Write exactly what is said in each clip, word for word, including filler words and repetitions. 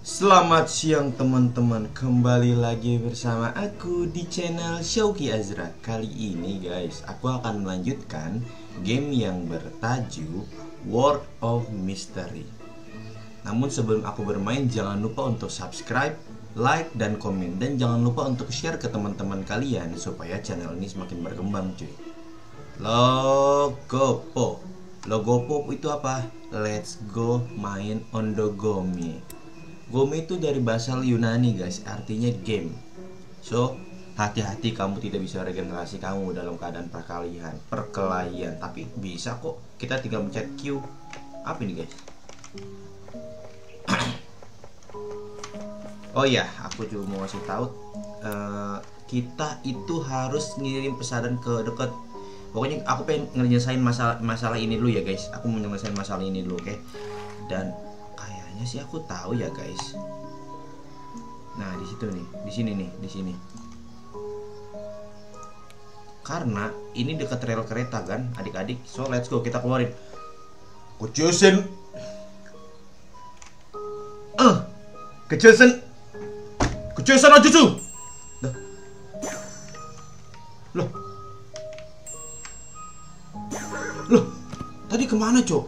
Selamat siang teman-teman, kembali lagi bersama aku di channel Syauki Azra. Kali ini guys, aku akan melanjutkan game yang bertajuk World of Mystery. Namun sebelum aku bermain, jangan lupa untuk subscribe, like, dan komen. Dan jangan lupa untuk share ke teman-teman kalian supaya channel ini semakin berkembang cuy. Logo pop. Logo pop itu apa? Let's go main Ondogomi. Gomi itu dari bahasa Yunani guys, artinya game. So, hati-hati kamu tidak bisa regenerasi kamu dalam keadaan perkalian, perkelahian. Tapi bisa kok, kita tinggal mencet Q. Apa ini guys? Oh ya, aku juga mau kasih tahu, uh, kita itu harus ngirim pesanan ke dekat. Pokoknya aku pengen ngelesain masalah masalah ini dulu ya guys. Aku mau nyelesain masalah ini dulu, oke? Okay? Dan kayaknya sih aku tahu ya guys. Nah di situ nih, di sini nih, di sini. Karena ini dekat rel kereta kan, adik-adik. So let's go, kita keluarin. Kucusin. Ah, kucusin. Kucusin aja tuh. Loh. Loh, tadi kemana cok?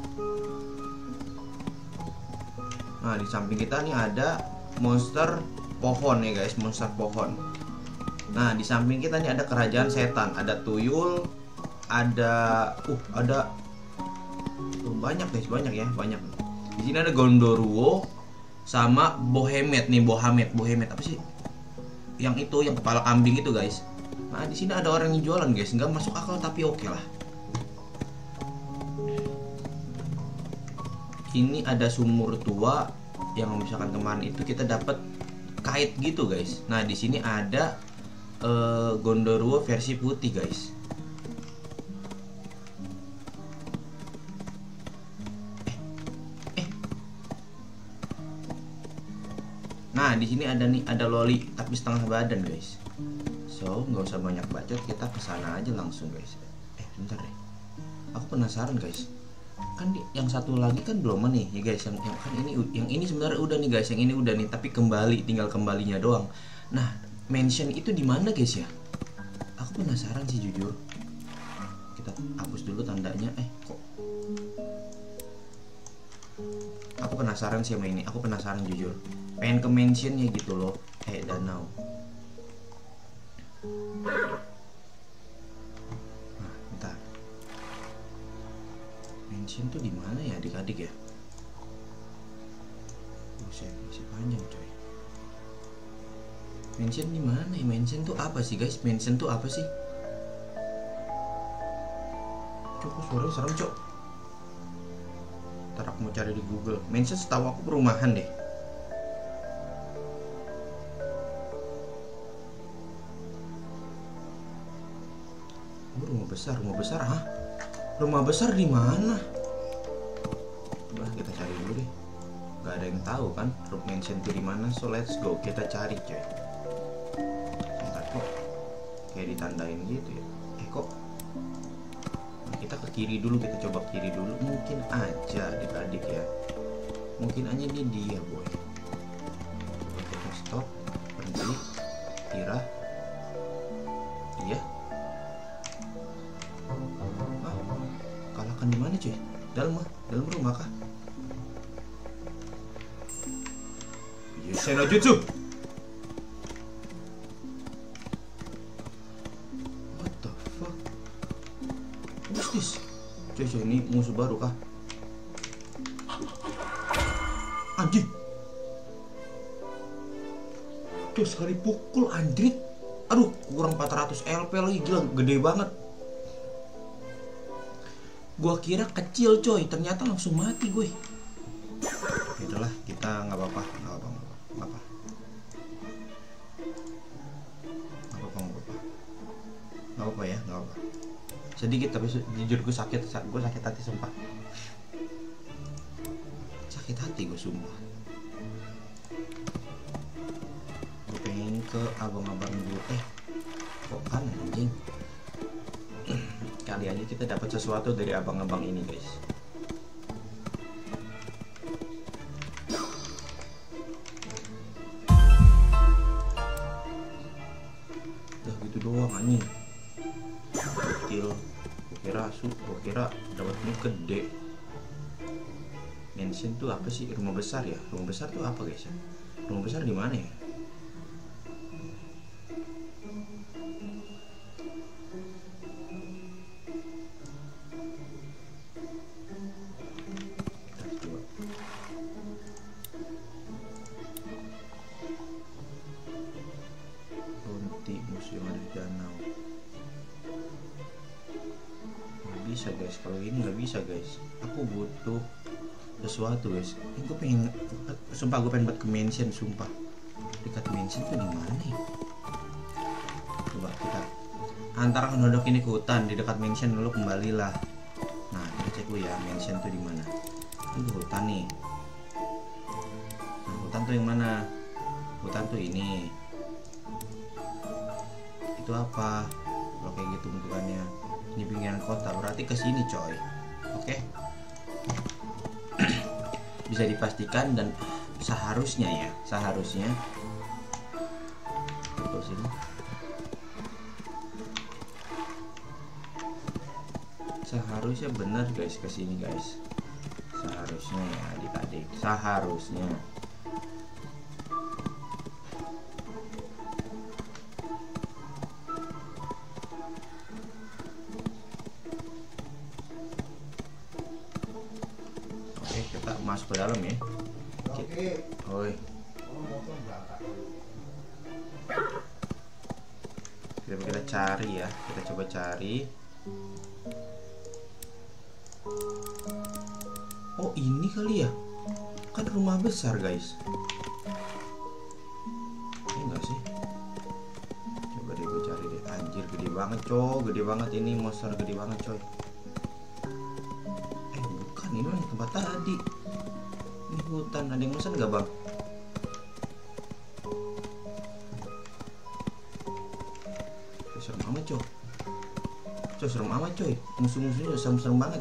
Nah di samping kita nih ada monster pohon ya guys, monster pohon. Nah di samping kita nih ada kerajaan setan, ada tuyul, ada uh ada uh, banyak guys, banyak ya, banyak. Di sini ada Gondoruo sama Bohemet nih, Bohamet, Bohemet apa sih? Yang itu, yang kepala kambing itu guys. Nah di sini ada orang yang jualan guys, nggak masuk akal tapi oke lah. Ini ada sumur tua yang misalkan kemarin itu kita dapat kite gitu guys. Nah di sini ada uh, Gondoruo versi putih guys. Eh, eh. Nah di sini ada nih, ada loli tapi setengah badan guys. So nggak usah banyak bacot, kita kesana aja langsung guys. Eh bentar deh, aku penasaran guys. Kan di, yang satu lagi kan belum nih ya guys, yang, yang kan ini yang ini sebenarnya udah nih guys, yang ini udah nih tapi kembali, tinggal kembalinya doang. Nah mansion itu di mana guys ya? Aku penasaran sih jujur. Kita hapus dulu tandanya. Eh kok aku penasaran sih sama ini, aku penasaran jujur, pengen ke mansionnya gitu loh. Eh danau. Mansion tuh di mana ya adik-adik ya? Buset, masih panjang coy. Mansion di mana ya? Mansion tuh apa sih guys? Mansion tuh apa sih? Cukup suaranya serem cok. Ntar aku mau cari di Google. Mansion setahu aku perumahan deh. Oh, rumah besar, rumah besar, hah? Rumah besar di mana? Bah, kita cari dulu deh. Gak ada yang tahu kan room mansion itu di mana. So let's go, kita cari coy. Bentar kok kayak ditandain gitu ya. Eh kok nah, kita ke kiri dulu, kita coba kiri dulu. Mungkin aja adik-adik ya, mungkin aja ini dia boy. Coba kita stop, berhenti, kira iya. Kalahkan di mana cuy? Dalam dalam rumah kah? Yuseno Jutsu. What the fuck? What's this? Cuy, cuy, ini musuh baru kah? Anjing. Cuy, sekali pukul anjrit. Aduh, kurang empat ratus L P lagi, gila, gede banget. Gua kira kecil coy, ternyata langsung mati gue. Yaudahlah, kita nggak apa-apa, nggak apa-apa, nggak apa-apa, nggak apa-apa, nggak apa-apa, nggak apa-apa ya, nggak apa. Sedikit tapi jujur gue sakit, gue sakit hati sumpah. Sakit hati gue sumpah. Gue pengen ke abang-abang dulu, eh, kok kan anjing. Kali aja kita dapat sesuatu dari abang-abang ini guys. anjing kecil. Gua kira su gua kira dapatnya gede. Mansion tuh apa sih? Rumah besar ya? Rumah besar tuh apa guys ya? Rumah besar di mana ya? Museum ada di danau. Nggak bisa guys, kalau ini nggak bisa guys. Aku butuh sesuatu guys. Ini gue pengen, sumpah gue pengen buat ke mansion, sumpah. Dekat mansion tuh di mana ya? Coba kita antara penduduk ini ke hutan, di dekat mansion dulu kembalilah. Nah kita cek dulu ya mansion tuh di mana. Ini ke hutan nih. Nah, hutan tuh yang mana? Hutan tuh ini. Itu apa kalau kayak gitu bentukannya? Ini pinggiran kota, berarti ke sini coy. Oke. Bisa dipastikan dan seharusnya ya, seharusnya ke sini. Seharusnya benar guys ke sini guys. Seharusnya ya adik-adik, seharusnya. Kita masuk ke dalam ya. Oke. Oi. Kita kita cari ya. Kita coba cari. Oh ini kali ya. Kan rumah besar guys. Ini enggak sih? Coba deh gue cari deh. Anjir gede banget coy. Gede banget ini monster, gede banget coy. Ini mah tempat tadi. Ini hutan, ada yang pesan nggak bang? Coy, serem amat coy. Coy serem amat coy. Musuh-musuhnya udah serem-serem banget.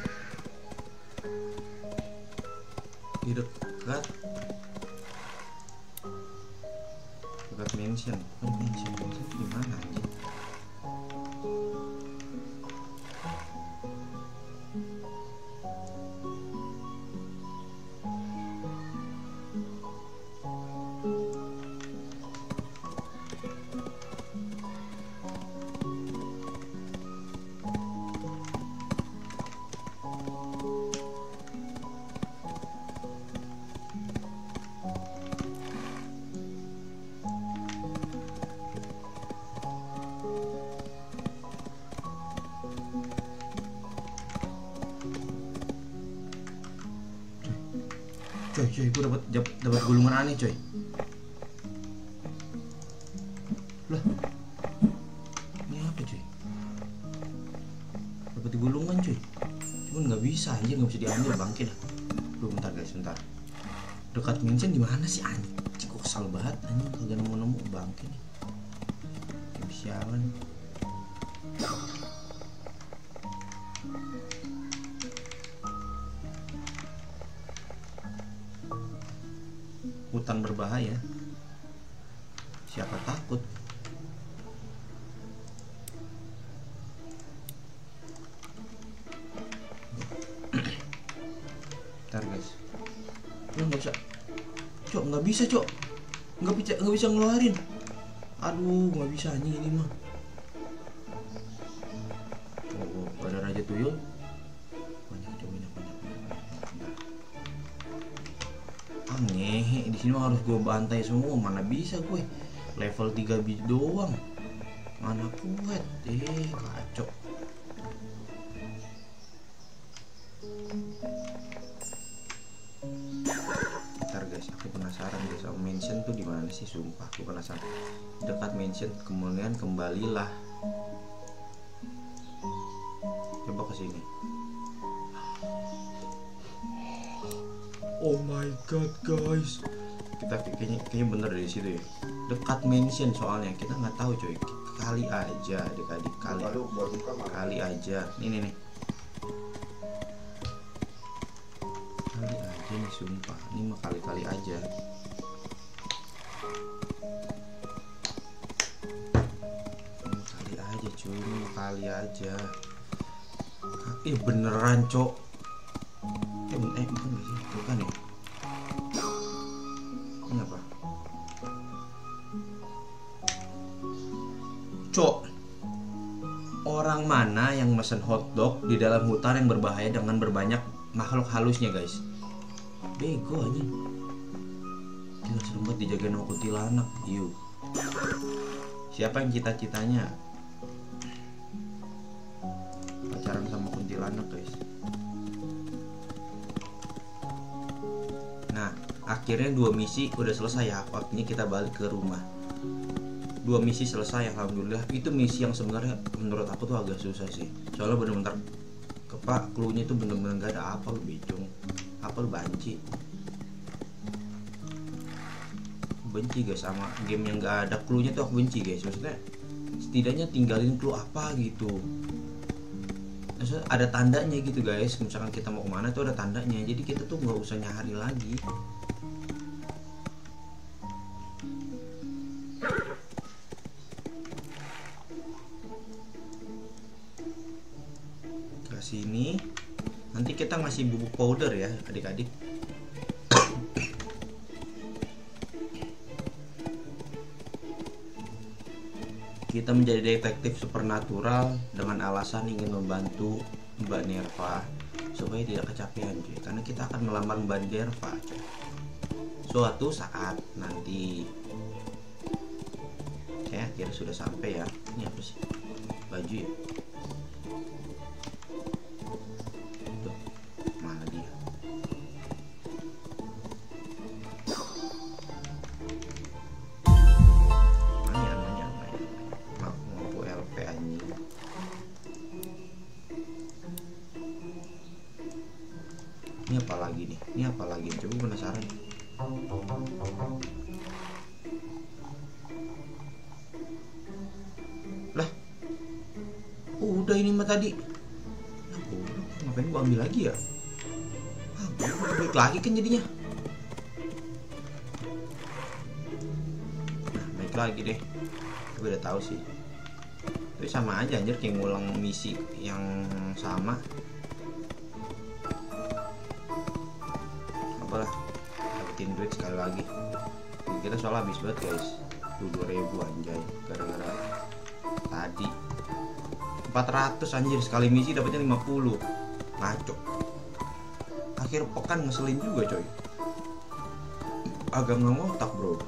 Di dekat dekat mansion. Oh, mansion, mansion itu di mana anjing? Coy, coy, gue dapat dapat gulungan aneh, coy. Lah, ini apa, coy? Dapat gulungan, coy. Cuman nggak bisa, aja nggak bisa diambil, bangkit. Duh, bentar guys, bentar. Dekat mansion di mana sih anjing? Kok kesal banget anjing kagak nemu-nemu, bangkit nih. Sialan. Hutan berbahaya. Siapa takut? Bentar guys. Lu nggak bisa. Cok, nggak bisa cok. Nggak bisa, nggak bisa ngeluarin. Aduh, nggak bisa anjing ini mah. Oh, oh, ada raja tuyul. Banyak cok, banyak banyak. Ah ngehe, di sini harus gue bantai semua, mana bisa gue level tiga biji doang, mana kuat, eh kacau. Bentar guys, aku penasaran guys sama mansion tuh di mana sih, sumpah aku penasaran. Dekat mansion, kemudian kembalilah. Coba ke sini. Oh my god guys, kita kayaknya kayaknya bener dari situ ya, dekat mansion soalnya kita nggak tahu coy, kali aja adik-adik, kali kali aja ini nih kali aja nih, sumpah ini mah kali-kali aja. Ini kali kali aja. Ih beneran cok. Eh, eh bukan gak sih? Bukan ya? Ini apa? Cok, orang mana yang mesen hotdog di dalam hutan yang berbahaya dengan berbanyak makhluk halusnya guys? Bego aja. Gila serem banget dijagain sama kuntilanak. Yuk. Siapa yang cita-citanya pacaran sama kuntilanak guys? Nah, akhirnya dua misi udah selesai ya. Waktunya kita balik ke rumah. Dua misi selesai alhamdulillah. Itu misi yang sebenarnya menurut aku tuh agak susah sih. Soalnya bener-bener kepak cluenya tuh bener-bener gak ada apa lu bicung. Apa lu banci? Benci guys sama game yang gak ada cluenya tuh aku benci guys. Maksudnya setidaknya tinggalin clue apa gitu. Maksudnya ada tandanya gitu guys. Misalkan kita mau kemana tuh ada tandanya. Jadi kita tuh nggak usah nyari lagi. Ke sini. Nanti kita ngasih bubuk powder ya adik-adik. Kita menjadi detektif supernatural dengan alasan ingin membantu Mbak Nerva supaya tidak kecapean cuy. Karena kita akan melamar Mbak Nerva cuy. Suatu saat nanti. Saya kira sudah sampai ya. Ini apa sih? Baju ya? Tuh, mana dia? Ini apa lagi nih? Ini apa lagi? Coba penasaran. Lah, udah ini mah tadi. Nah, ngapain gua ambil lagi ya? Ah, gua balik lagi kan jadinya. Nah, balik lagi deh. Gue udah tahu sih. Tapi sama aja anjir kayak ngulang misi yang sama. Apalah, dapetin duit sekali lagi. Kita soal habis banget guys. dua ribu anjay gara-gara tadi. Empat ratus anjir sekali misi dapatnya lima puluh. Ngaco. Akhir pekan ngeselin juga coy. Agak nggak ngotak bro.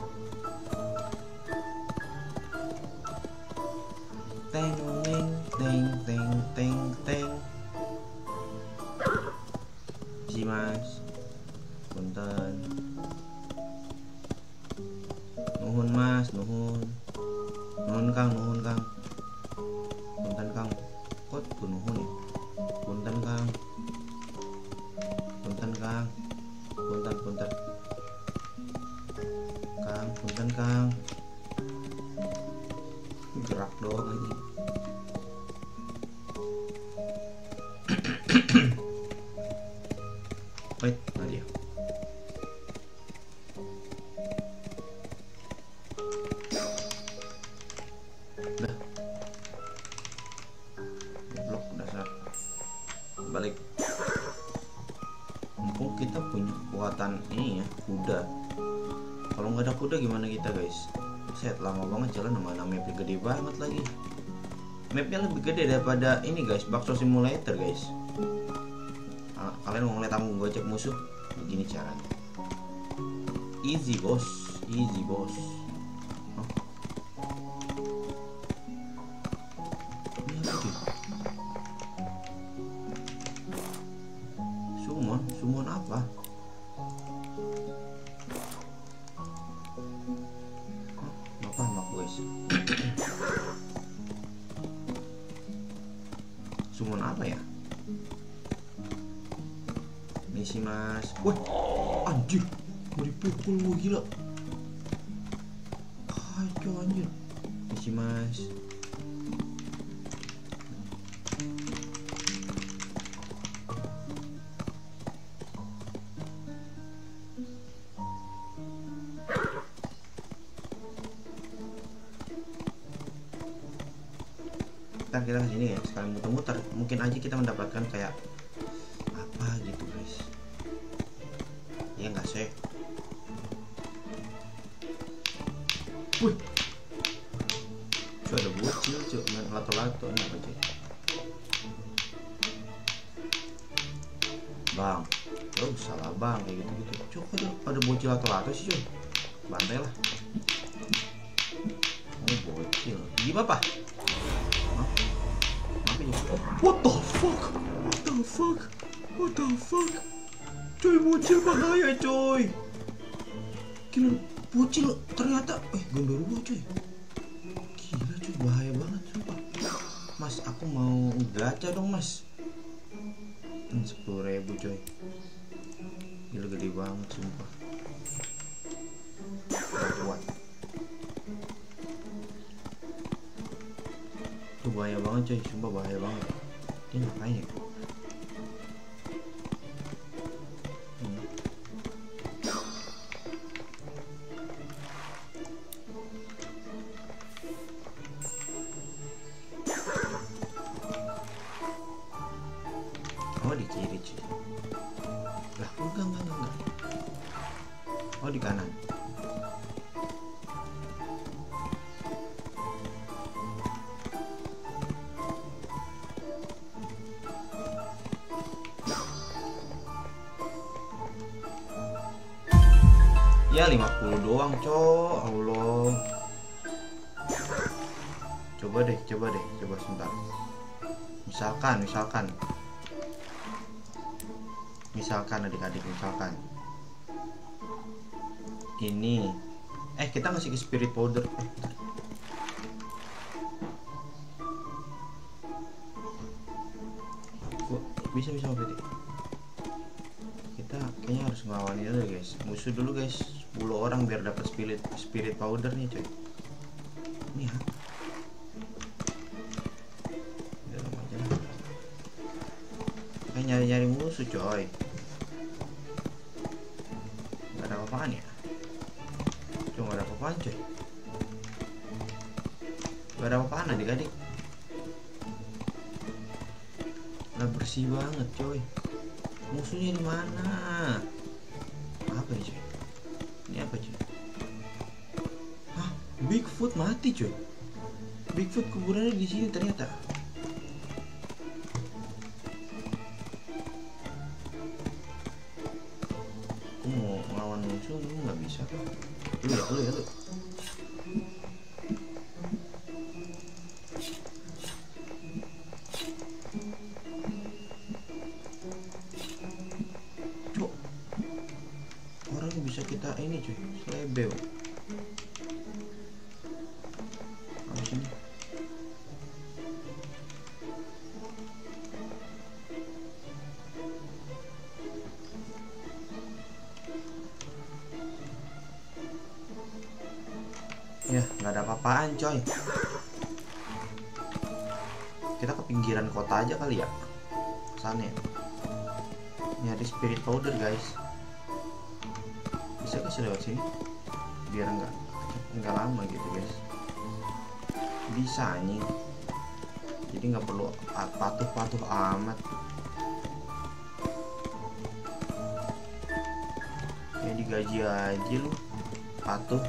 Teng teng teng teng teng teng. Si mas punten. Nuhun mas, nuhun. Nuhun kang, nuhun kang. Punten kang. Kok tuh nuhun ya? Punten kang. Punten kang. Punten punten. Kang, punten kang. Gerak doang aja. Wait, nah dia. Udah. Blok dasar. Balik. Mumpung kita punya kekuatan ini ya, kuda. Kalau nggak ada kuda gimana kita guys? Set lama banget jalan sama mapnya gede banget lagi. Mapnya lebih gede daripada ini guys, bakso simulator guys. Nah, kalian mau ngeliat aku gocek musuh? Begini caranya. Easy bos, easy bos. Huh? Ini apa sih? Summon, summon apa? Summon apa ya? Misi mas. Wah, anjir, mau dipukul gue gila. Kacau anjir. Misi mas. ntar kita kesini ya, sekali muter-muter mungkin aja kita mendapatkan kayak apa gitu guys. Ya nggak sih. Wih, cuy ada bocil cuy main lato-lato ini apa cuy? Bang, oh salah bang kayak gitu-gitu. Cuy ada ada bocil lato-lato sih cuy. Bantai lah. Oh bocil. Gimana pak? What the fuck? What the fuck? What the fuck? Coy bocil bahaya coy. Gila bocil ternyata eh genderuwo coy. Gila coy bahaya banget sumpah. Mas aku mau gacha dong mas. Hmm, sepuluh ribu coy. Gila gede banget sumpah. Kuat. Itu bahaya banget coy, sumpah bahaya banget. Ini ngapain ya? Hmm. Oh di kiri cuy. Lah enggak enggak enggak enggak. Oh di kanan. Ya lima puluh doang cok. Allah. Coba deh, coba deh, coba sebentar. Misalkan, misalkan Misalkan adik-adik, misalkan ini Eh kita ngasih ke spirit powder. Eh bentar. Gua, bisa bisa berarti. Kita kayaknya harus ngelawan ini dulu guys. Musuh dulu guys, sepuluh orang biar dapat spirit spirit powder nih coy. Ini ya. Dalam aja. Kayak nyari-nyari musuh coy. Gak ada apa-apaan ya? Cuma gak ada apa-apaan coy. Gak ada apa-apaan adik-adik. Gak bersih banget coy. Musuhnya di mana? Apa nih coy? Ini apa coy? Hah? Bigfoot mati coy. Bigfoot kuburannya di sini ternyata. Aku mau ngelawan musuh, lu nggak bisa kok. Lu ya, lu ya lu. Bisa kita ini cuy, selebel. Apa sini? Ya, nggak ada apa-apaan coy. Kita ke pinggiran kota aja kali ya. Sana ya. Nyari spirit powder guys. Bisa kasih lewat sini biar enggak enggak lama gitu guys. Bisa nih, jadi nggak perlu patuh-patuh amat. Kayak digaji aja lu patuh.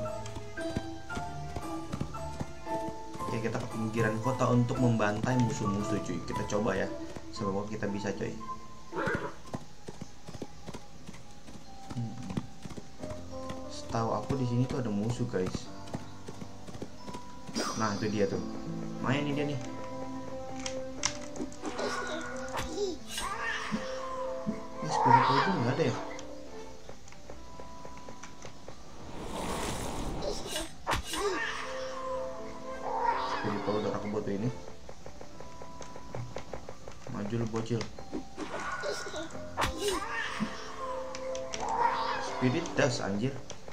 Oke kita ke pinggiran kota untuk membantai musuh-musuh cuy. Kita coba ya, semoga kita bisa coy. Tahu aku di sini tuh ada musuh guys. Nah itu dia tuh, main nih dia nih. Ini spirit powder nggak ada ya? Spirit powder aku butuh ini. Maju lu bocil. Spirit dust anjir.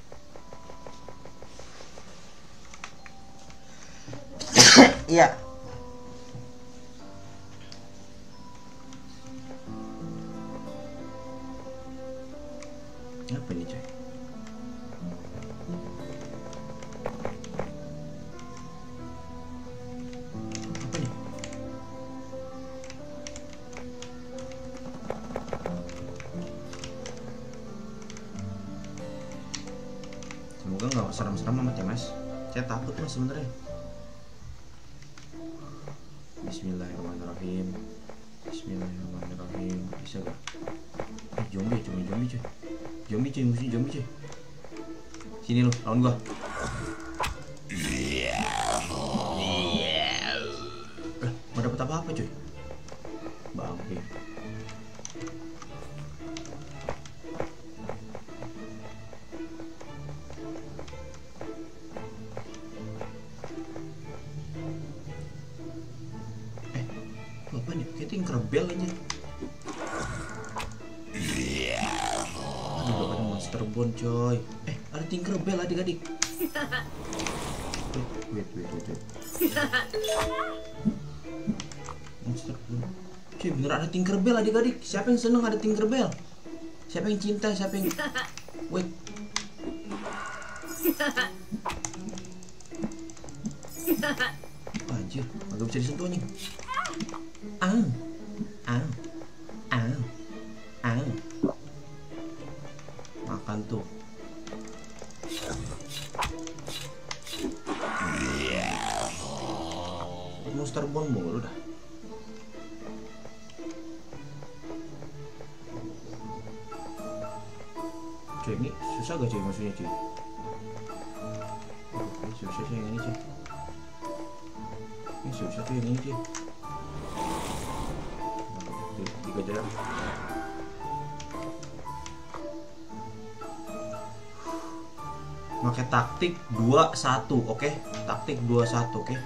Iya. Apa ini coy? Apa nih? Semoga nggak serem-serem amat ya mas. Saya takut mas sebenarnya. Bismillahirrahmanirrahim. Bismillahirrahmanirrahim. Bisa gak? Eh zombie cuma zombie cuy. Zombie cuy, musuh zombie cuy. Sini lu, lawan gua. Eh, mau dapet apa-apa cuy? Bangke. Apa nih? Kayak Tinkerbell aja. Aduh, ada monster bone coy. Eh, ada Tinkerbell adik-adik. Wait, wait, wait, wait. Monster bone. Cuy, bener ada Tinkerbell adik-adik. Siapa yang seneng ada Tinkerbell? Siapa yang cinta? Siapa yang... Wait. Anjir, agak bisa disentuh nih. Au, au, au, au. Makan tuh. Monster bone mulu dah. Cuy, ini susah gak cuy maksudnya cuy? Ini susah sih yang ini cuy. Ini susah tuh yang ini cuy. Dikejar. Pakai taktik dua satu, oke? Okay? Taktik dua satu, oke? Okay?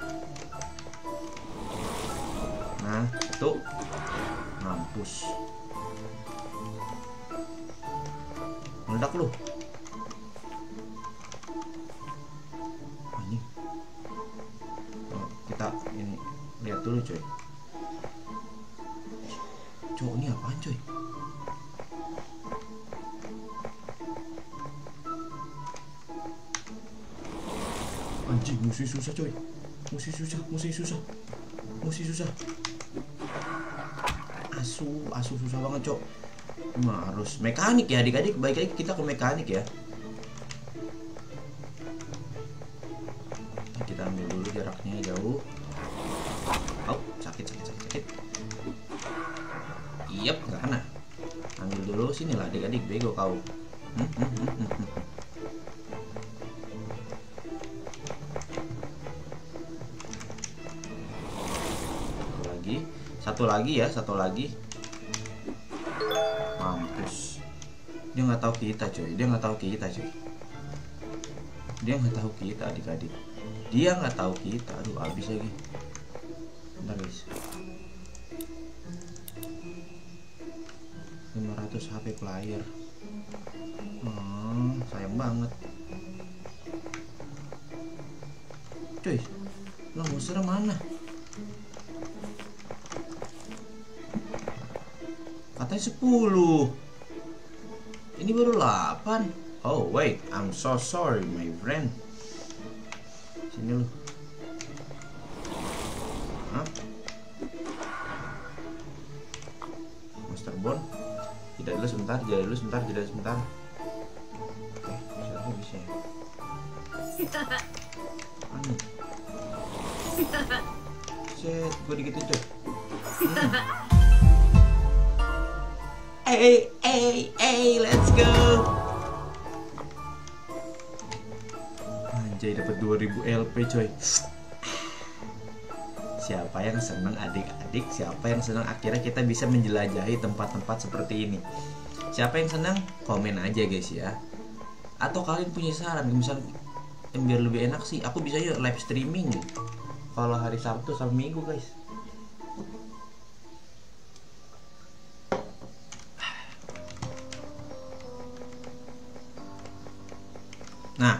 Nah, itu mampus. Meledak lu. Ini. Oh, kita ini lihat dulu, coy. Cowok ini apaan coy? Anjing, musuh susah coy. Musuh susah, musuh susah. Musuh susah. Asu, asu susah banget cok. Nah, harus mekanik ya adik-adik. Baik lagi kita ke mekanik ya. Nah, kita ambil dulu jaraknya jauh. Oh, sakit, sakit, sakit, sakit. Yep, nggak kena. Ambil dulu sini lah adik-adik, bego kau. Hmm, hmm, hmm, hmm, hmm. Satu lagi, satu lagi ya, satu lagi. Mampus. Dia nggak tahu kita coy, dia nggak tahu kita coy. Dia nggak tahu kita adik-adik. Dia nggak tahu kita. Aduh, habis lagi. Bentar guys. lima ratus H P player. Hmm, sayang banget. Cuy, lo monster mana? Katanya sepuluh. Ini baru delapan. Oh wait, I'm so sorry my friend. Sini lu. Hah? Monster bone. Tidak dulu sebentar, tidak dulu sebentar, tidak sebentar. Oke, siapa bisa ya? Anu. Set, gue dikitin coy. Hmm. Hey, hey, hey, let's go. Anjay, dapat dua ribu L P coy. Siapa yang senang adik-adik? Siapa yang senang akhirnya kita bisa menjelajahi tempat-tempat seperti ini? Siapa yang senang? Komen aja guys ya. Atau kalian punya saran, misalnya yang biar lebih enak sih, aku bisa yuk live streaming kalau hari Sabtu sama Minggu guys. Nah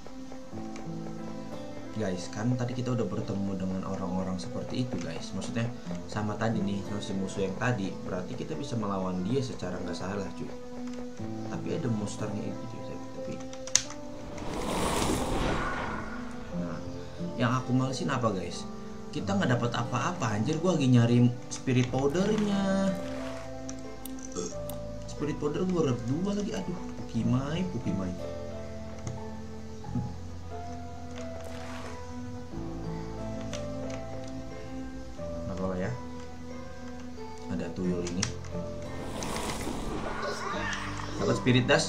guys, kan tadi kita udah bertemu dengan orang-orang seperti itu guys. Maksudnya sama tadi nih, sama si musuh yang tadi. Berarti kita bisa melawan dia secara nggak salah cuy. Tapi ada monsternya itu cuy. Tapi nah, yang aku malesin apa guys? Kita nggak dapat apa-apa anjir. Gua lagi nyari spirit powdernya. Spirit powder gua rep dua lagi. Aduh, pukimai, pukimai. spirit dust.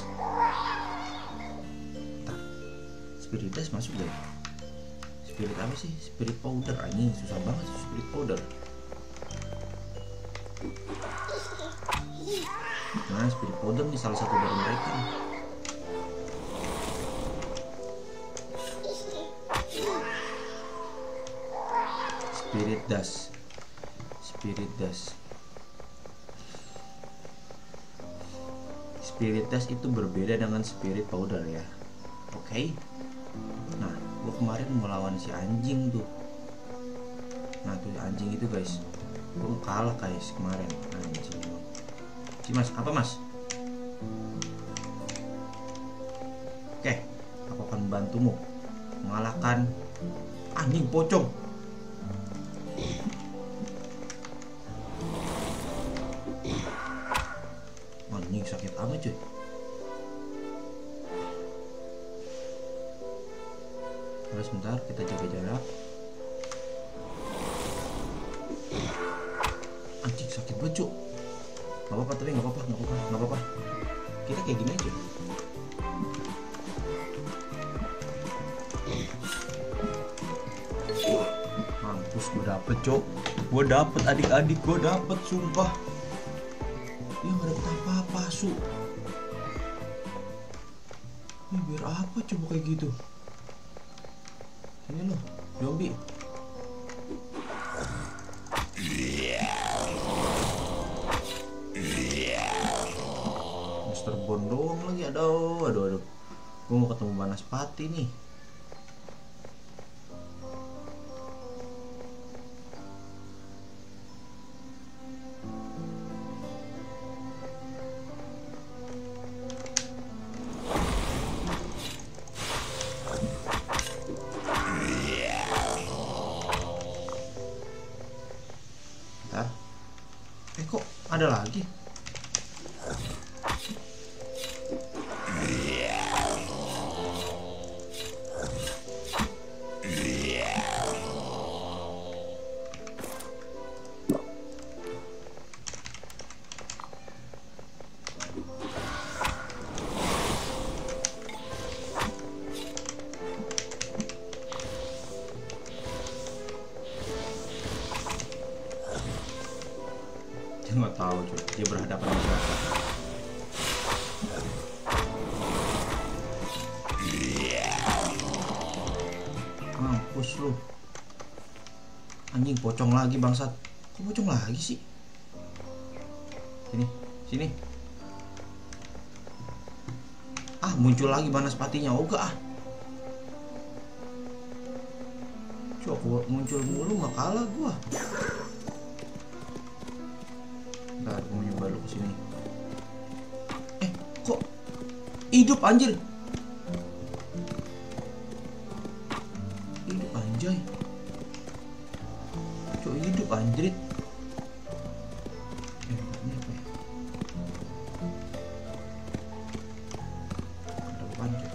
Bentar. Spirit dust masuk gak? Spirit apa sih? Spirit powder, anjing susah banget sih spirit powder. Nah, spirit powder nih salah satu dari mereka. Spirit dust. Spirit dust. Spirit dust itu berbeda dengan spirit powder ya. Oke. Okay? Nah, gua kemarin melawan si anjing tuh. Nah, tuh anjing itu guys. Gua kalah guys kemarin. Anjing. Si Mas, apa Mas? Oke, okay, aku akan membantumu mengalahkan anjing pocong. Anjing sakit amat cuy. Terus sebentar kita jaga jarak. Anjing sakit banget cuy. Gak apa-apa tapi gak apa-apa, gak apa-apa, gak apa-apa. Kita kayak gini aja. Mampus gue dapet cok. Gue dapet adik-adik, gue dapet sumpah. Dia gak dapet apa-apa su. Ini biar apa coba kayak gitu. Ini loh zombie. Mister Bond doang lagi. Aduh, aduh, aduh. Gue mau ketemu Banaspati nih. Bentar. Eh kok ada lagi? Dia nggak tahu cuy, dia berhadapan dengan siapa. Mampus lu. Anjing pocong lagi bangsat. Kok pocong lagi sih? Sini, sini. Ah, muncul lagi Banaspatinya. Oga ah. Cuk, aku muncul mulu nggak kalah gua. Ntar gue nyoba lu kesini. Eh, kok hidup anjir? Hidup anjay. Cok hidup anjrit. Eh, ini apa ya? Ada panjang.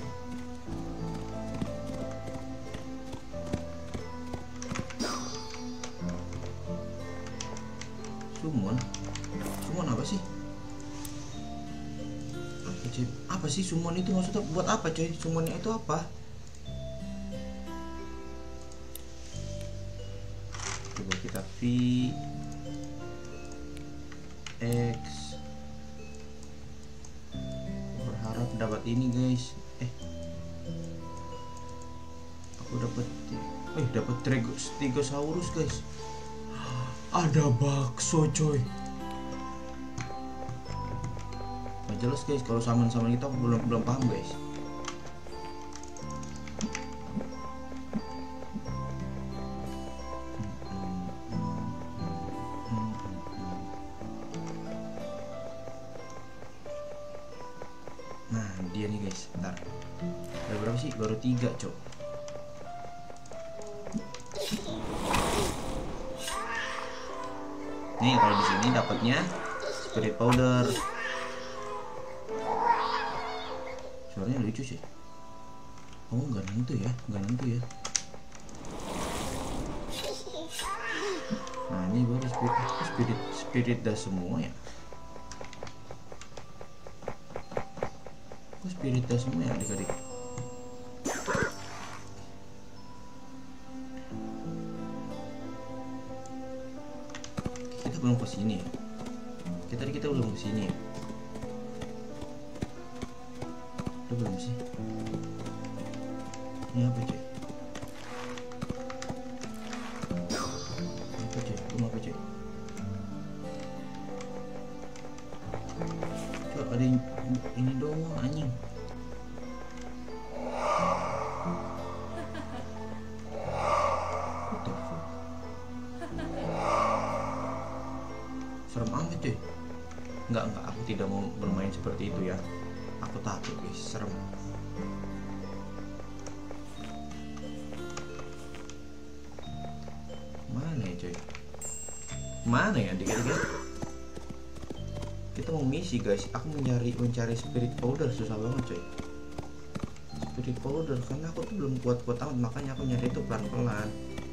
Summon? Summon apa sih? Apa sih? Apa sih summon itu maksudnya buat apa coy? Summonnya itu apa? Coba kita V X. Berharap dapat ini guys. Eh, aku dapat. Eh, dapat Stegosaurus guys. Ada bakso coy. Gak jelas guys kalau saman-saman kita aku belum belum paham guys. Nah dia nih guys, ntar. Ada berapa sih? Baru tiga cok. Nih kalau di sini dapatnya spirit powder. Suaranya lucu sih. Oh nggak nentu ya, nggak nentu ya. Nah ini baru spirit spirit spirit dah semua ya. Kok spiritnya semua ya adik-adik? Kita belum kesini ya? Kita tadi kita belum kesini ya? Udah belum sih? Ini apa cuy? Apa cuy? Rumah apa cuy? Coba ada ini, ini doang anjing. What the fuck? Serem amat cuy. Enggak, enggak, aku tidak mau bermain seperti itu ya. Aku takut guys, serem. Mana ya cuy? Mana ya adik-adik? Kita mau misi guys. Aku mencari mencari spirit powder susah banget coy. Spirit powder karena aku tuh belum kuat-kuat amat, makanya aku nyari itu pelan-pelan.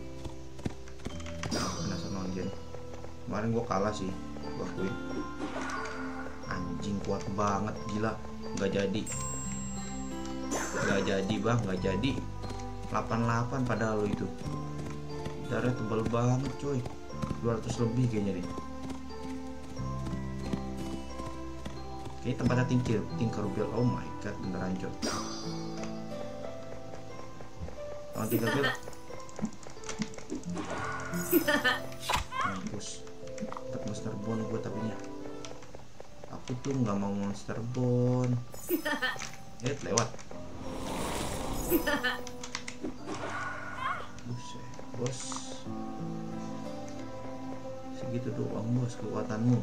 Nah, kena sama anjing. Kemarin gua kalah sih, gua akuin. Anjing kuat banget gila. Nggak jadi. Nggak jadi bang, nggak jadi. delapan puluh delapan padahal lo itu. Darah tebal banget coy. dua ratus lebih kayaknya deh. Oke, tempatnya Tinker, Tinkerbell. Oh my god, beneran coy. Oh, Tinkerbell. Mampus. Tetap monster bone gue tapinya. Aku tuh nggak mau monster bone. Eh, lewat. Buset, bos. Segitu doang bos kekuatanmu.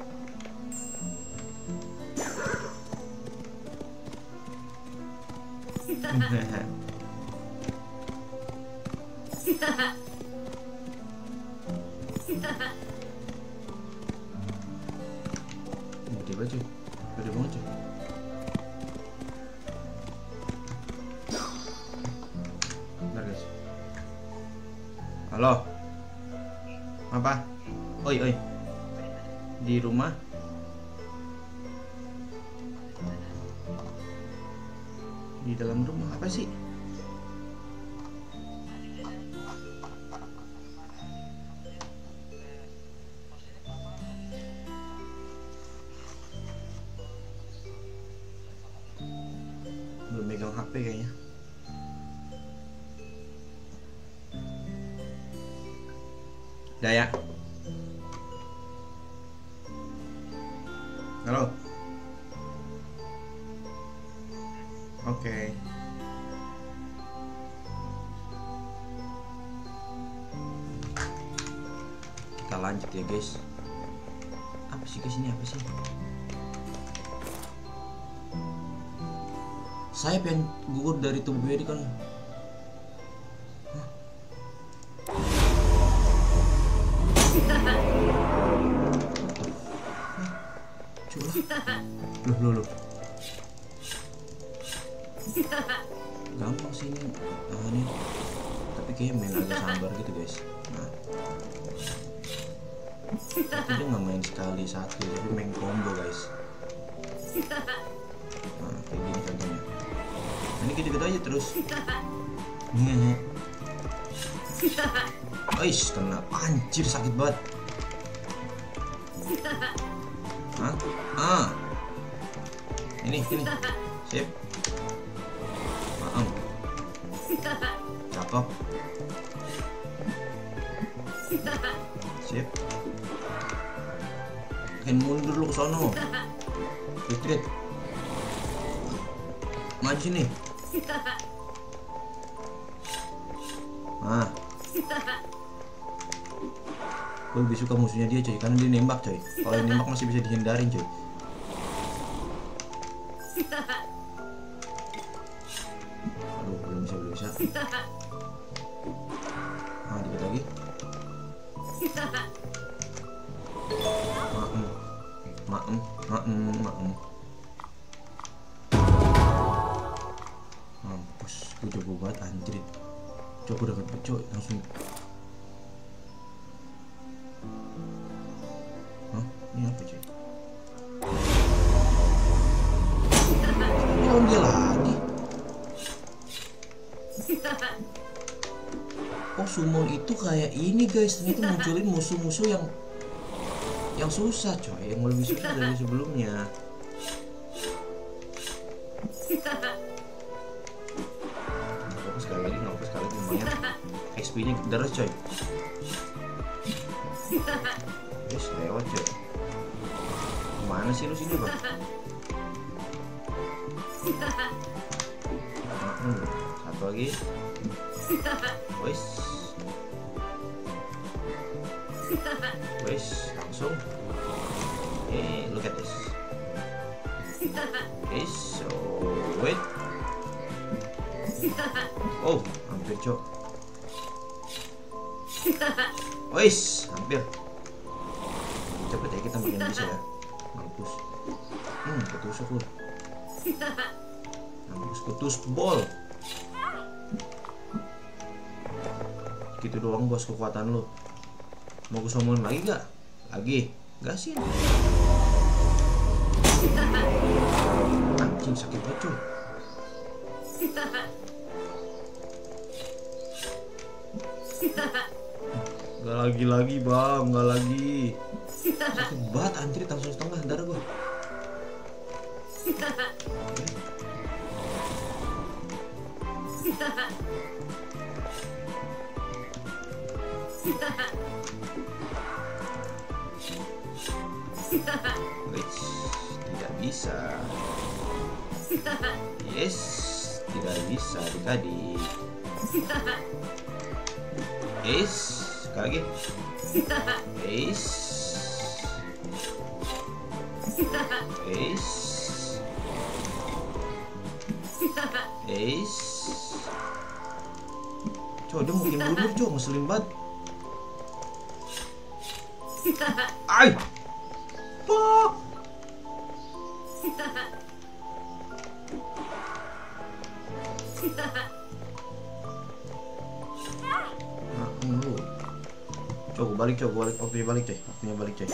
Gede banget cuy, gede banget cuy. Bentar guys. Halo, apa? Oi oi, di rumah? Di dalam rumah apa sih? Belum megang H P kayaknya. Daya. Halo. Oke. Okay. Kita lanjut ya guys. Apa sih guys ini apa sih? Sayap yang gugur dari tubuh ini kan. Hah? Coba. Loh loh loh. Gampang sih ini. Nah, ini. Tapi kayaknya main agak sabar gitu guys. Nah. Tapi dia nggak main sekali satu, tapi main combo guys. Nah, kayak gini contohnya. Ini gitu-gitu aja terus. Ngehe. Aish, kena anjir sakit banget. Hah? Ah. Ini, ini. Sip. Maaf. Cakep. Sip. Kan mundur lu ke sono. Retreat. Maju sini. Nah. Gue lebih suka musuhnya dia coy, karena dia nembak coy. Kalau nembak masih bisa dihindarin coy. Aduh, belum bisa, belum bisa. Nah, dikit lagi. Maem, maem, maem, maem. Mampus, gue jago banget anjir. Coba udah dapet coy, langsung. Hah? Ini apa coy? Kalau Oh, summon itu kayak ini guys, ternyata munculin musuh-musuh yang yang susah coy, yang lebih susah dari sebelumnya. Nggak apa sekali lagi, nggak apa sekali lagi, lumayan X P nya deras coy. Yes, lewat coy. Kemana sih lu sini bang? Hmm, satu lagi. Wes, wes langsung. Eh, look at this. Okay, so wait. Oh, hampir cok. Wes, hampir. Cepet ya, kita makin bisa ya. Mampus. Hmm, ketusuk lu. Mampus, ketus bol. Gitu doang bos kekuatan lu. Mau gue summon lagi gak? Lagi? Gak sih. Anjing sakit banget cuy. Gak lagi-lagi bang, gak lagi. Sakit banget anjir, langsung setengah darah gua. Wait, tidak bisa. Yes, tidak bisa adik-adik. Yes, sekali lagi. Yes. Yes. Yes. Coba dia mungkin mundur coba, ngeselin banget. Ay. Fuck. Nah, dulu. Coba balik, coba balik, waktunya balik coy, waktunya balik coy.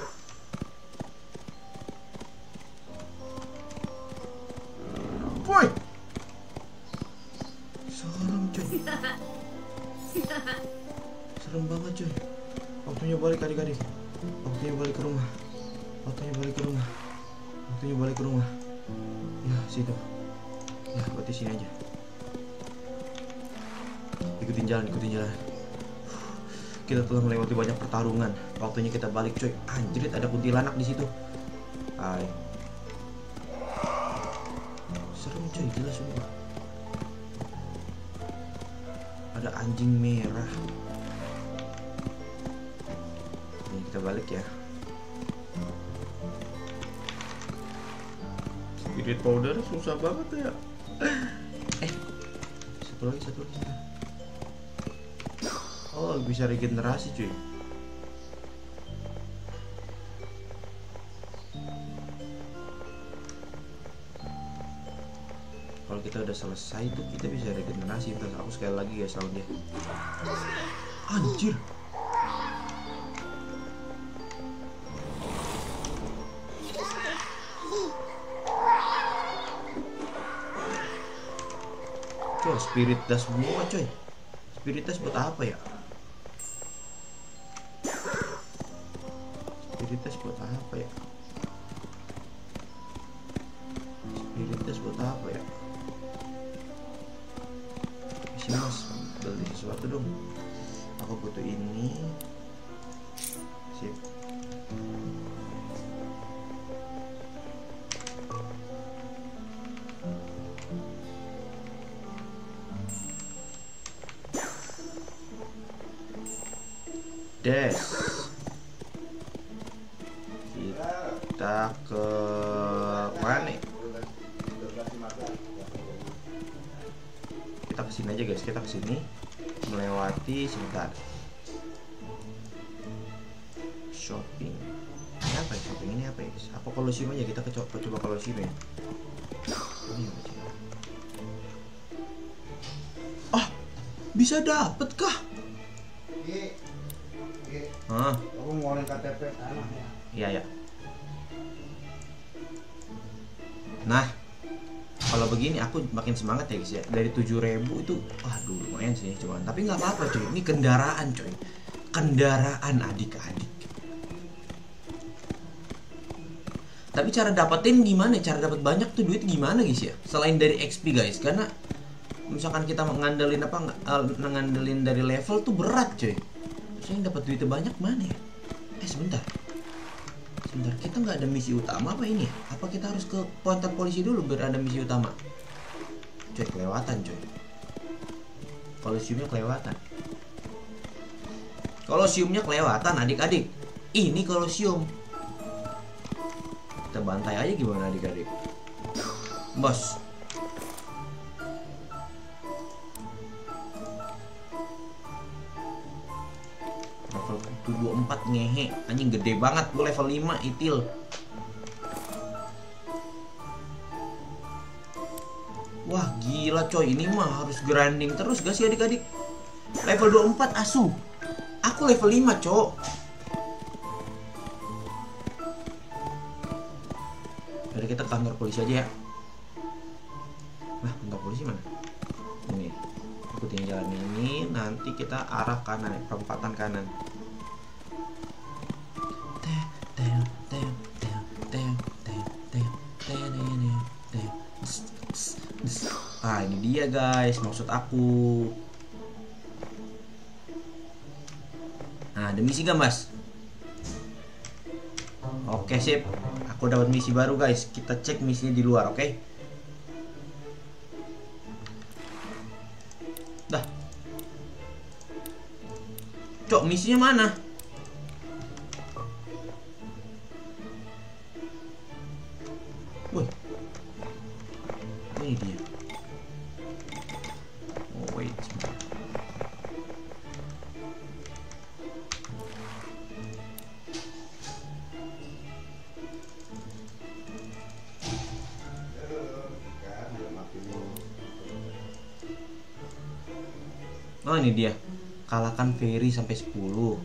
Boy. Serem coy. Serem banget coy. Waktunya balik adik-adik. Waktunya balik ke rumah. Waktunya balik ke rumah. Waktunya balik ke rumah. Ya, situ. Ya, berarti sini aja. Ikutin jalan, ikutin jalan. Kita telah melewati banyak pertarungan. Waktunya kita balik coy. Anjrit, ada kuntilanak di situ. Hai. Serem coy, gila sumpah. Ada anjing merah. Ini kita balik ya. Spirit powder susah banget ya. Eh, satu lagi, satu lagi, satu. Oh, bisa regenerasi cuy. Kalau kita udah selesai tuh kita bisa regenerasi. Terus aku sekali lagi guys lawan dia. Anjir. Coy, spirit dust semua coy. Spirit dust buat apa ya? Spirit dust buat apa ya? Spirit dust buat apa ya? Sini mas, beli sesuatu dong. Aku butuh ini. Sip. Des. Kita ke mana? Kita kesini aja guys, kita kesini melewati sebentar. Shopping. Ini apa ya shopping ini apa ya guys? Apa Colosseum aja, kita ke coba, coba Colosseum ya. Ini apa sih? Ah, bisa dapet kah? Hah? Aku ngoreng K T P tanahnya. Iya ya. Nah, kalau begini aku makin semangat ya guys ya. Dari tujuh ribu itu waduh lumayan sih cuman, tapi nggak apa-apa coy, ini kendaraan coy, kendaraan adik-adik. Tapi cara dapetin gimana, cara dapat banyak tuh duit gimana guys ya, selain dari X P guys, karena misalkan kita ngandelin apa ngandelin dari level tuh berat coy. Terus yang dapat duitnya banyak mana ya? Eh sebentar sebentar, kita nggak ada misi utama apa ini ya? Apa kita harus ke kantor polisi dulu biar ada misi utama? Coy kelewatan coy, kolosiumnya kelewatan, kolosiumnya kelewatan adik-adik. Ini kolosium, kita bantai aja gimana adik-adik, bos. Level dua puluh empat ngehe, anjing gede banget, gue level lima itil. Wah gila coy, ini mah harus grinding terus gak sih adik-adik? Level dua puluh empat asu, aku level lima cok. Jadi kita ke kantor polisi aja ya. Nah kantor polisi mana? Ini, ikutin jalan ini, nanti kita arah kanan ya, perempatan kanan. Ah ini dia guys, maksud aku. Nah ada misi gak mas? Oke sip, aku dapat misi baru guys. Kita cek misinya di luar, oke? Dah. Cok misinya mana? Woi, ini dia. Oh wait, sebentar. Oh ini dia, kalahkan Ferry sampai sepuluh.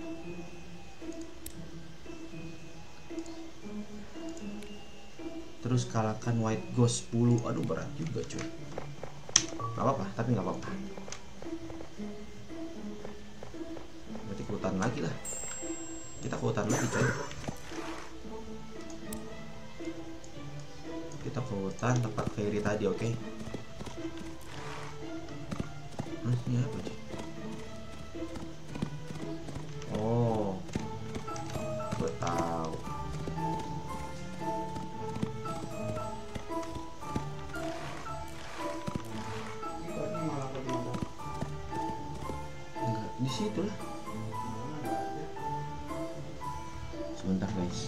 Terus kalahkan White Ghost sepuluh. Aduh berat juga coy. Gak apa-apa, tapi gak apa-apa. Berarti ke hutan lagi lah. Kita ke hutan lagi coy. Kita ke hutan tempat Ferry tadi, oke? Okay? Nah, ini apa sih? Oh, gue tahu. Enggak, di situ lah. Sebentar guys.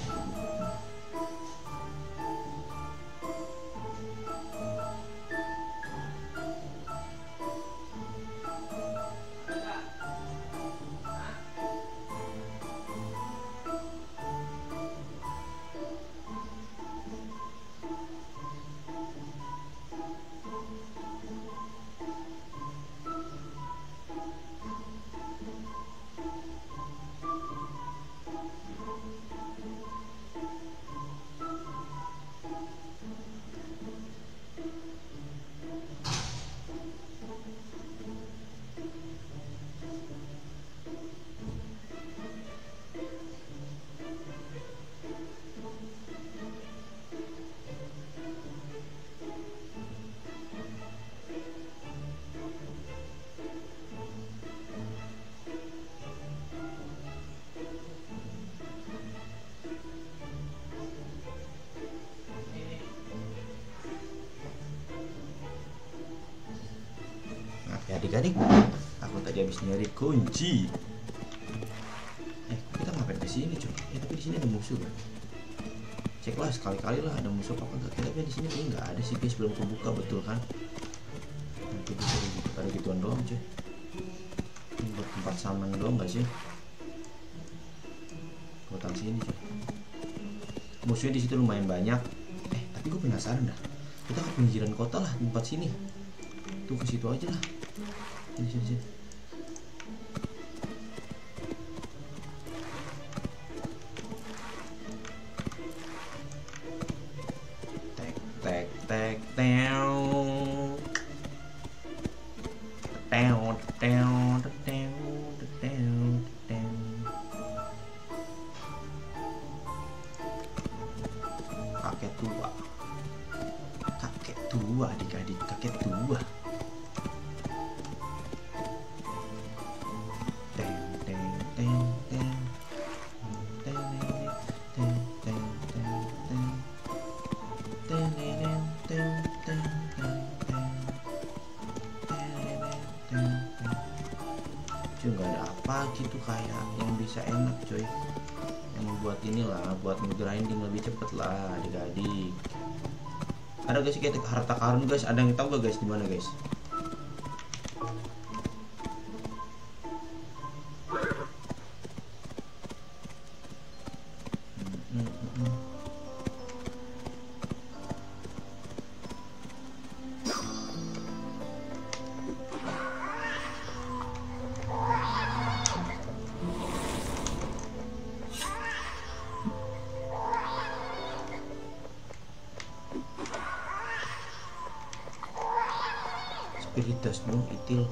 Adik-adik, aku tadi habis nyari kunci. Eh, kita ngapain ke sini, coy? Eh, tapi di sini ada musuh kan? Ceklah sekali-kali lah ada musuh apa enggak. Tapi di sini kayaknya nggak ada sih guys, belum kebuka betul kan? Nanti bisa ada gituan doang, coy. Ini buat tempat saman doang nggak sih? Hutan sini, coy. Musuhnya di situ lumayan banyak. Eh, tapi gue penasaran dah. Kita ke pinggiran kota lah, tempat sini. Tuh ke situ aja lah. Sini, sini, sini. Tek, tek, tek, tek. Teong, teong, teong, teong, teong. Kakek tua, kakek tua, adik-adik kakek tua. Teng, teng, teng, teng. Teng, teng, teng, teng, teng. Teng, teng, teng, teng, teng, teng. Cuy, nggak ada apa gitu kayak yang bisa enak cuy, yang membuat inilah buat grinding lebih cepet lah adik-adik. Ada guys kayak harta karun guys, ada yang tahu gak guys di mana guys? Hmm, hmm, hmm. Spiritasmu itil.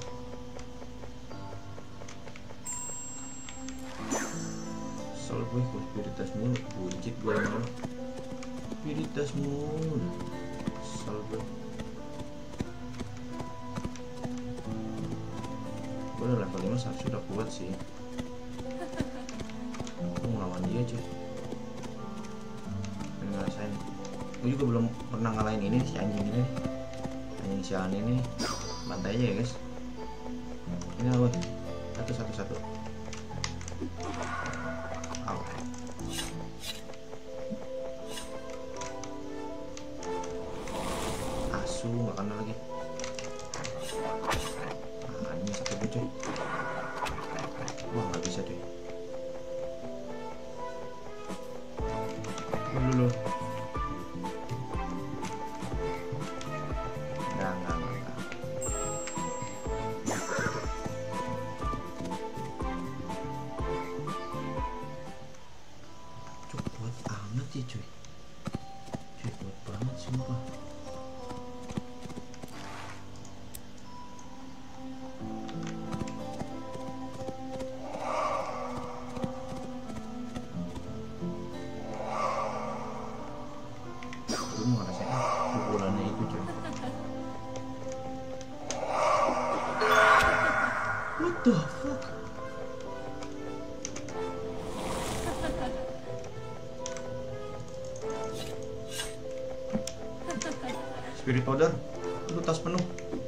Soal gue kok spiritasmu buncit gue mau. Spiritasmu soal gue. Gue udah level lima seharusnya udah kuat sih. Aku ngelawan dia cuy. Pengen ngerasain. Gue juga belum pernah ngalahin ini si anjing ini. Anjing sialan ini. Bantai aja ya guys. Ini lah gue. Satu satu satu. Au. Asu nggak kena lagi. Ah ini sakit gue cuy. Wah nggak bisa cuy. Dulu. Enggak enggak enggak. Cuy cuy, cuy kuat banget sumpah. Gue mau ngerasain pukulannya itu cuy. What the fuck? Spirit powder, lu tas penuh.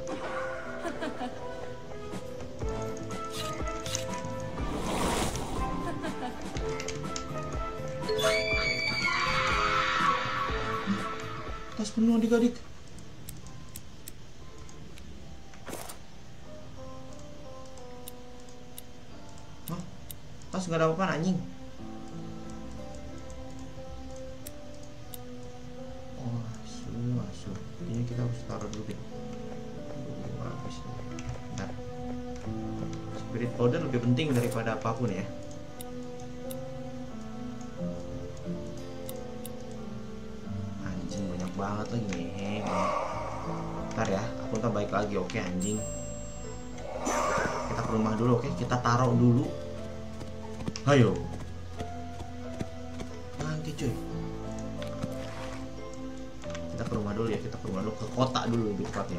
Tas penuh adik-adik. Hah? Tas nggak ada apa-apa anjing. Ini kita harus taruh dulu deh. Habis. Bentar. Spirit powder lebih penting daripada apapun ya. Anjing banyak banget lagi nih. Ntar ya, aku ntar balik lagi oke anjing. Kita ke rumah dulu oke, kita taruh dulu. Ayo. Nanti cuy. Kita ke rumah dulu ya, kita ke rumah dulu, ke kota dulu lebih tepatnya.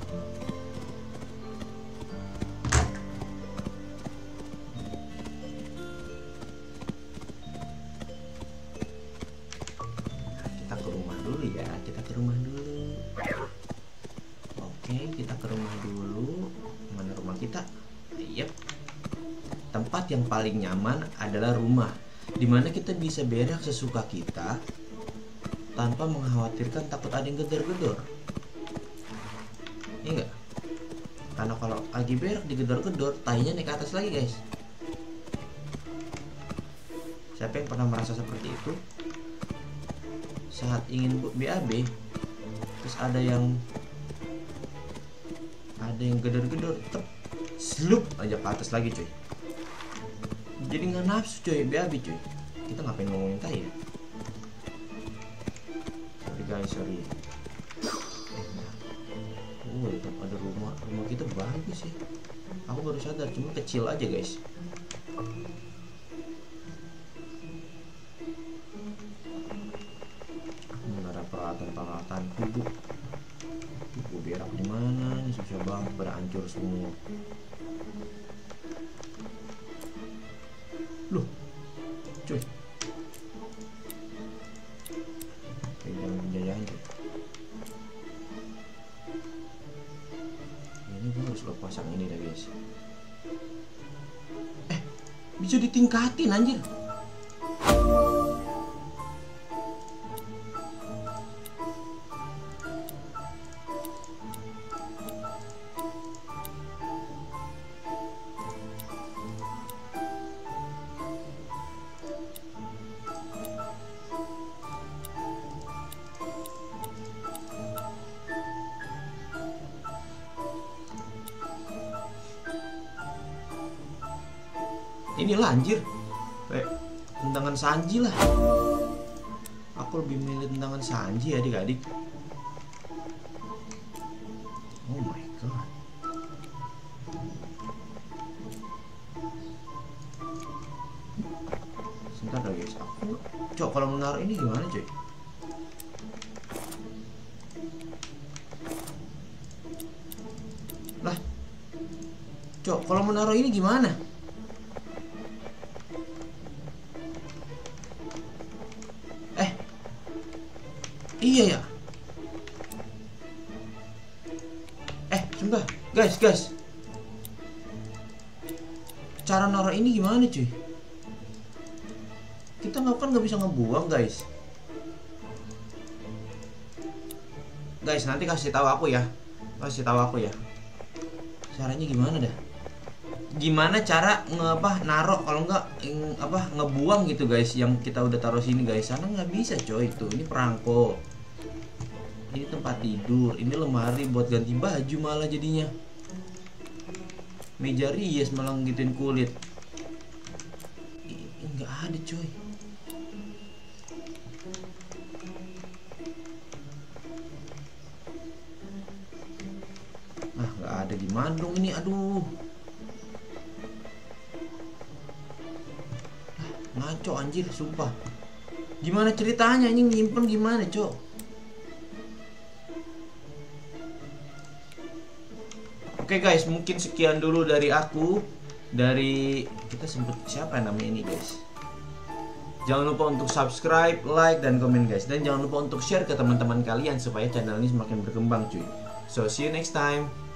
Kita ke rumah dulu ya, kita ke rumah dulu. Oke, kita ke rumah dulu. Mana rumah kita? Yep. Tempat yang paling nyaman adalah rumah, dimana kita bisa berak sesuka kita tanpa mengkhawatirkan takut ada yang gedor-gedor. Iya enggak? Karena kalau lagi berak digedor-gedor, tainya naik ke atas lagi guys. Siapa yang pernah merasa seperti itu? Saat ingin B A B, terus ada yang ada yang gedor-gedor, tep, slup aja ke atas lagi cuy. Jadi nggak nafsu cuy B A B cuy. Kita ngapain ngomongin tai ya? Sorry guys, sorry. Oh tetap ada rumah. Rumah kita bagus sih. Aku baru sadar, cuma kecil aja guys. Mana ada peralatan-peralatan kubu. Kubu berak di mana? Ini susah banget, pada hancur semua. Loh, cuy. Kayak jalan penjajahan cuy. Ini gue harus lepas yang ini dah guys. Eh, bisa ditingkatin anjir. Inilah anjir, kayak tendangan Sanji lah. Aku lebih milih tendangan Sanji ya adik-adik. Oh my god. Sebentar dah guys, aku cok kalau menaruh ini gimana coy? Lah, cok kalau menaruh ini gimana? Iya ya. Eh, sumpah, guys, guys. Cara naruh ini gimana, cuy? Kita nggak kan nggak bisa ngebuang, guys. Guys, nanti kasih tahu aku ya. Kasih tahu aku ya. Caranya gimana dah? Gimana cara ngapa naruh kalau nggak apa ngebuang gitu guys, yang kita udah taruh sini guys. Sana nggak bisa coy, itu ini perangko, ini tempat tidur, ini lemari buat ganti baju malah jadinya, meja rias malah ngituin kulit. Nggak ada coy. Ah nggak ada, gimana dong ini, aduh. Ngaco anjir, sumpah. Gimana ceritanya ini nyimpen gimana, cok? Oke guys, mungkin sekian dulu dari aku. Dari kita sebut siapa namanya ini guys. Jangan lupa untuk subscribe, like, dan komen guys. Dan jangan lupa untuk share ke teman-teman kalian supaya channel ini semakin berkembang cuy. So see you next time.